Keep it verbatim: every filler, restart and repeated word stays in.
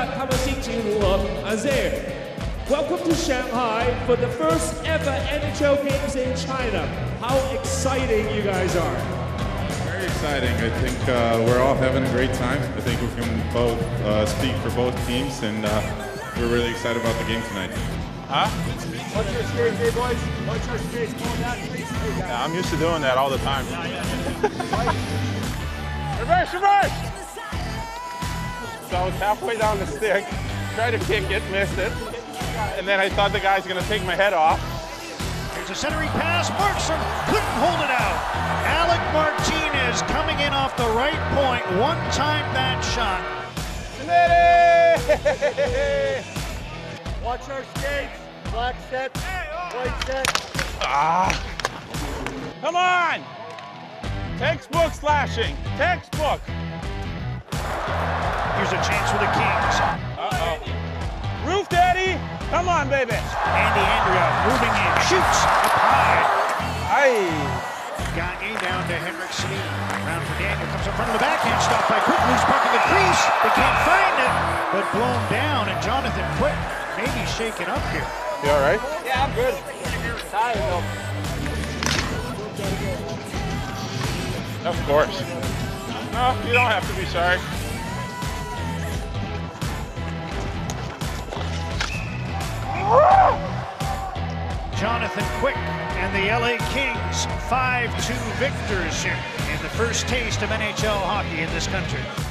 他们心情如何 ？Anze, welcome to Shanghai for the first ever N H L games in China. How exciting you guys are! Very exciting. I think uh, we're all having a great time. I think we can both uh, speak for both teams, and uh, we're really excited about the game tonight. Huh? What's your skates, hey boys? What's your skates? Going that face? Yeah, I'm used to doing that all the time. Reverse, reverse! So I was halfway down the stick, tried to kick it, missed it, and then I thought the guy's gonna take my head off. Here's a centering pass, Markstrom couldn't hold it out. Alec Martinez coming in off the right point, one-time bad shot. Watch our skates. Black set, white set. Ah! Come on! Textbook slashing, textbook. Here's a chance for the Kings. Uh-oh. Roof Daddy, come on, baby. Andy Andrea moving in, shoots up high. Aye. Gagne down to Henrik Sedin. Round for Daniel, comes in front of the backhand, stopped by Quick, who's parking the crease. They can't find it, but blown down, and Jonathan Quick maybe shaken up here. You all right? Yeah, I'm good. Tired though. Of course. No, you don't have to be sorry. Jonathan Quick and the L A Kings five two victors here in the first taste of N H L hockey in this country.